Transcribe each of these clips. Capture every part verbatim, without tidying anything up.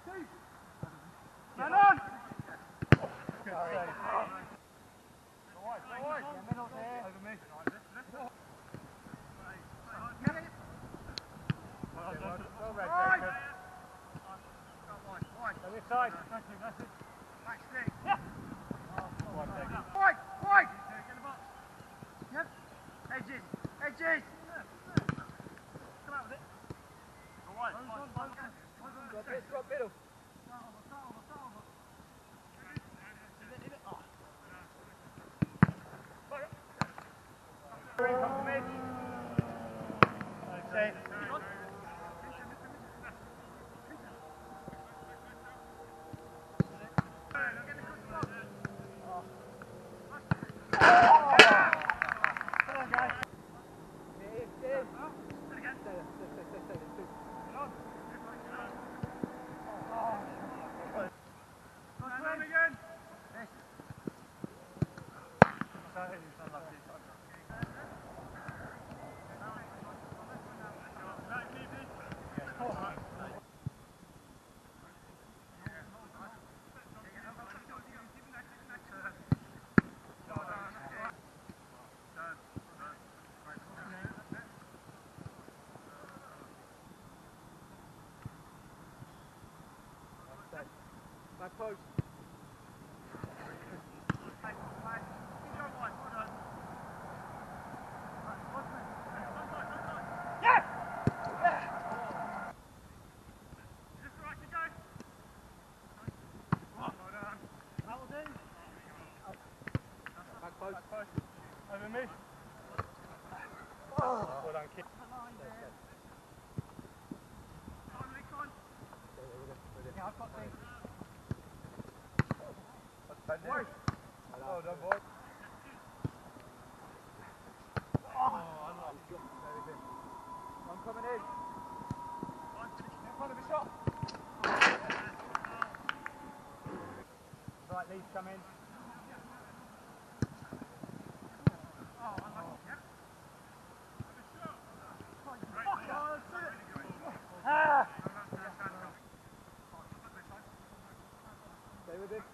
Man on! Good save. Middle there. Over me. Well read, Jacob. Go this side. Thank you, that's it. Back stick. Yeah. Wide, Jacob. Wide, wide. Yep. Edges, edges. Come out with it. Go wide. Drop it, drop middle. Come to me. Safe. Back post. Yeah! Back post. Over me. Oh. Well done, kid. Yeah, I've got things. Wait. Well done, boy. Oh, very good. I'm coming in. In front of the shot. Right, Leeds, come in. Ah! Stay with it.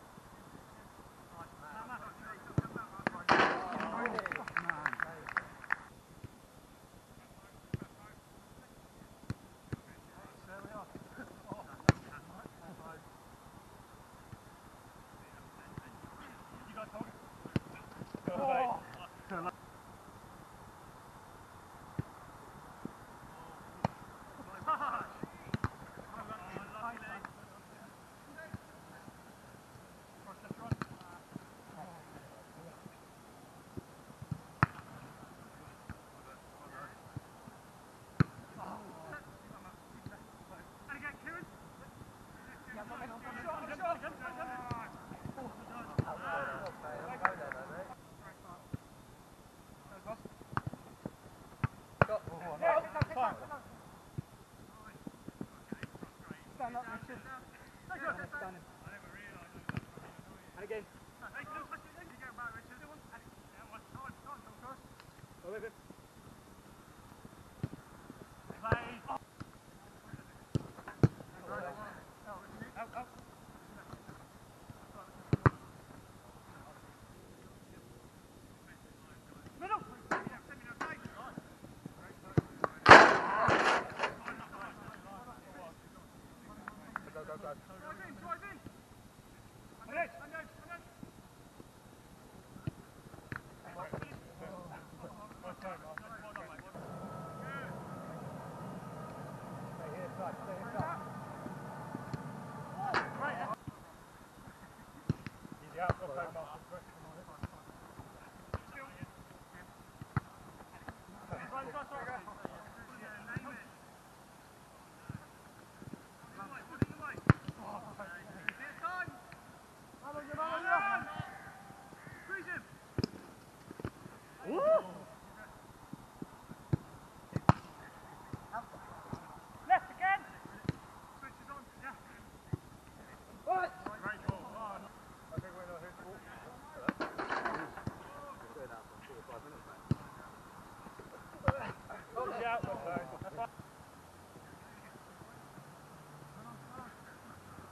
Stand up, Richard. And again. Go with him. Play. Out, out. Middle. Go, go, go. Drive in, drive in. On edge, on edge, on edge. Stay here, side, stay here, side. Easy out, go back, Mark. Left again. Switches on. Yeah. What? Great ball. I think we know who's ball. We're doing that for four or five minutes, mate. Oh, yeah, that's fine.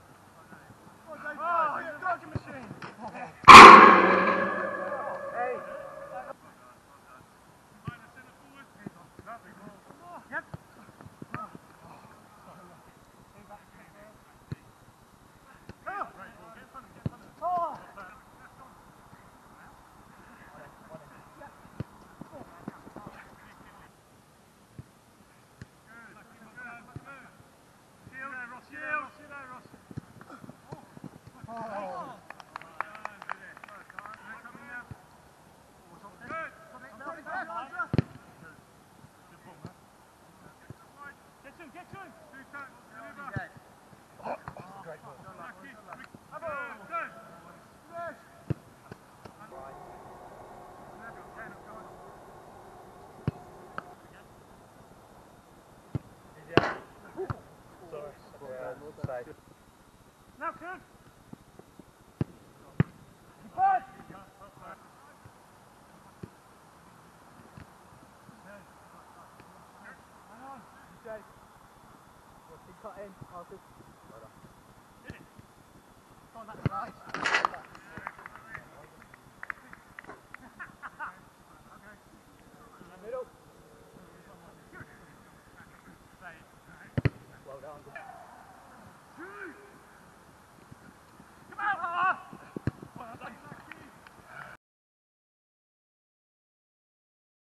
cut in, Marcus. Did it? Go on, that's right.